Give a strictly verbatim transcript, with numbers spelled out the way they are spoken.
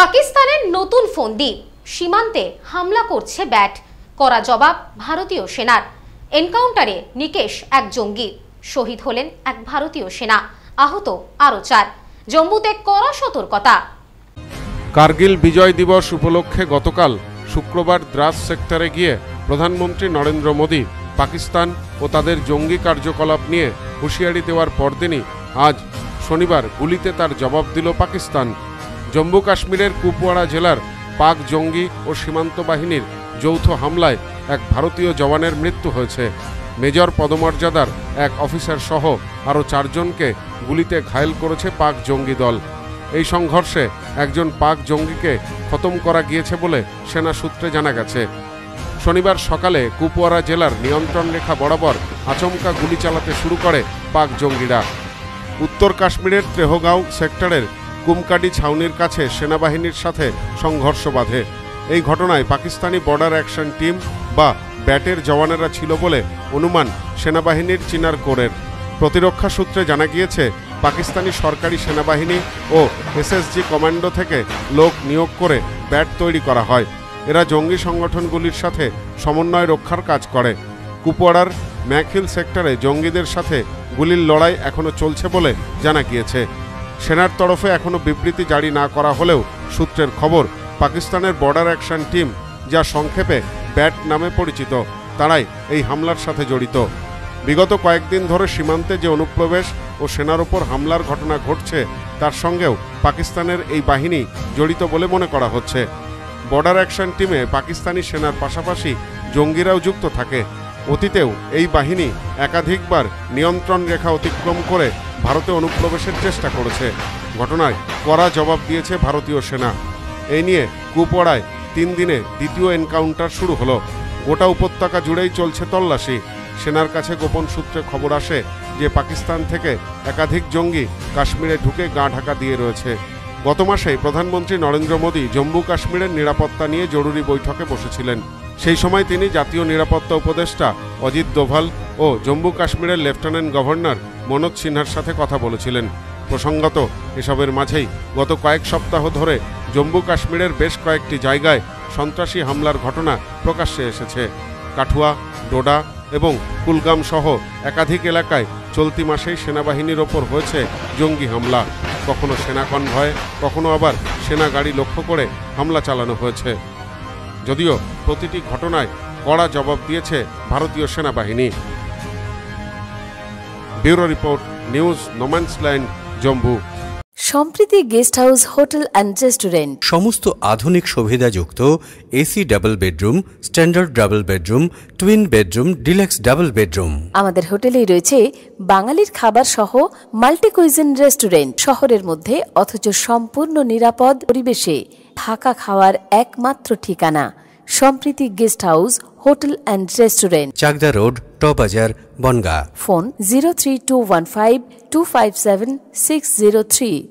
পাকিস্তানের নতুন ফন্দি, সীমান্তে হামলা করছে ব্যাট, কড়া জবাব ভারতীয় সেনার। এনকাউন্টারে নিকেশ এক জঙ্গি, শহীদ হলেন এক ভারতীয় সেনা, আহত আরও চার। জম্মুতে কড়া সতর্কতা। কার্গিল বিজয় দিবস উপলক্ষে গতকাল শুক্রবার দ্রাস সেক্টরে গিয়ে প্রধানমন্ত্রী নরেন্দ্র মোদী পাকিস্তান ও তাদের জঙ্গি কার্যকলাপ নিয়ে হুঁশিয়ারি দেওয়ার পরদিনই আজ শনিবার গুলিতে তার জবাব দিল পাকিস্তান। জম্মু কাশ্মীরের কুপওয়ারা জেলার পাক জঙ্গি ও সীমান্ত বাহিনীর যৌথ হামলায় এক ভারতীয় জওয়ানের মৃত্যু হয়েছে। মেজর পদমর্যাদার এক অফিসার সহ আরও চারজনকে গুলিতে ঘায়েল করেছে পাক জঙ্গি দল। এই সংঘর্ষে একজন পাক জঙ্গিকে খতম করা গিয়েছে বলে সেনা সূত্রে জানা গেছে। শনিবার সকালে কুপওয়ারা জেলার নিয়ন্ত্রণ রেখা বরাবর আচমকা গুলি চালাতে শুরু করে পাক জঙ্গিরা। উত্তর কাশ্মীরের ত্রেহগাঁও সেক্টরের কুমকাডি ছাউনির কাছে সেনাবাহিনীর সাথে সংঘর্ষ বাধে। এই ঘটনায় পাকিস্তানি বর্ডার অ্যাকশন টিম বা ব্যাটের জওয়ানেরা ছিল বলে অনুমান সেনাবাহিনীর চিনার কোরের। প্রতিরক্ষা সূত্রে জানা গিয়েছে, পাকিস্তানি সরকারি সেনাবাহিনী ও এসএসজি কমান্ডো থেকে লোক নিয়োগ করে ব্যাট তৈরি করা হয়। এরা জঙ্গি সংগঠনগুলির সাথে সমন্বয় রক্ষার কাজ করে। কুপওয়ারার ম্যাকহিল সেক্টরে জঙ্গিদের সাথে গুলির লড়াই এখনও চলছে বলে জানা গিয়েছে। সেনার তরফে এখনও বিবৃতি জারি না করা হলেও সূত্রের খবর, পাকিস্তানের বর্ডার অ্যাকশন টিম, যা সংক্ষেপে ব্যাট নামে পরিচিত, তারাই এই হামলার সাথে জড়িত। বিগত কয়েকদিন ধরে সীমান্তে যে অনুপ্রবেশ ও সেনার ওপর হামলার ঘটনা ঘটছে, তার সঙ্গেও পাকিস্তানের এই বাহিনী জড়িত বলে মনে করা হচ্ছে। বর্ডার অ্যাকশন টিমে পাকিস্তানি সেনার পাশাপাশি জঙ্গিরাও যুক্ত থাকে। অতীতেও এই বাহিনী একাধিকবার নিয়ন্ত্রণ রেখা অতিক্রম করে ভারতে অনুপ্রবেশের চেষ্টা করেছে। ঘটনায় কড়া জবাব দিয়েছে ভারতীয় সেনা। এই নিয়ে কুপওয়ারায় তিন দিনে দ্বিতীয় এনকাউন্টার শুরু হলো। গোটা উপত্যকা জুড়েই চলছে তল্লাশি। সেনার কাছে গোপন সূত্রে খবর আসে যে পাকিস্তান থেকে একাধিক জঙ্গি কাশ্মীরে ঢুকে গা ঢাকা দিয়ে রয়েছে। গত মাসে প্রধানমন্ত্রী নরেন্দ্র মোদী জম্মু কাশ্মীরের নিরাপত্তা নিয়ে জরুরি বৈঠকে বসেছিলেন। সেই সময় তিনি জাতীয় নিরাপত্তা উপদেষ্টা অজিত দোভাল ও জম্মু কাশ্মীরের লেফটেন্যান্ট গভর্নর মনোজ সিনহার সাথে কথা বলেছিলেন। প্রসঙ্গত, এসবের মাঝেই গত কয়েক সপ্তাহ ধরে জম্মু কাশ্মীরের বেশ কয়েকটি জায়গায় সন্ত্রাসী হামলার ঘটনা প্রকাশ্যে এসেছে। কাঠুয়া, ডোডা এবং কুলগাম সহ একাধিক এলাকায় চলতি মাসেই সেনাবাহিনীর ওপর হয়েছে জঙ্গি হামলা। কখনো সেনা কনভয়, কখনো আবার সেনা গাড়ি লক্ষ্য করে হামলা চালানো হয়েছে। যদিও প্রতিটি ঘটনায় কড়া জবাব দিয়েছে ভারতীয় সেনাবাহিনী। Bureau report, news no man's land, Jammu. Sampriti guest house, hotel and restaurant. সমস্ত আধুনিক সুবিধাযুক্ত AC double bedroom, standard double bedroom, twin bedroom, deluxe double bedroom. আমাদের হোটেলেই রয়েছে বাঙালির খাবার সহ মাল্টি কুইজিন রেস্টুরেন্ট। শহরের মধ্যে অথচ সম্পূর্ণ নিরাপদ পরিবেশে থাকা খাওয়ার একমাত্র ঠিকানা Sampriti guest house, hotel and restaurant, Chakdah road, টবাজার, Bangaon. Phone zero three two one five two five seven six zero three.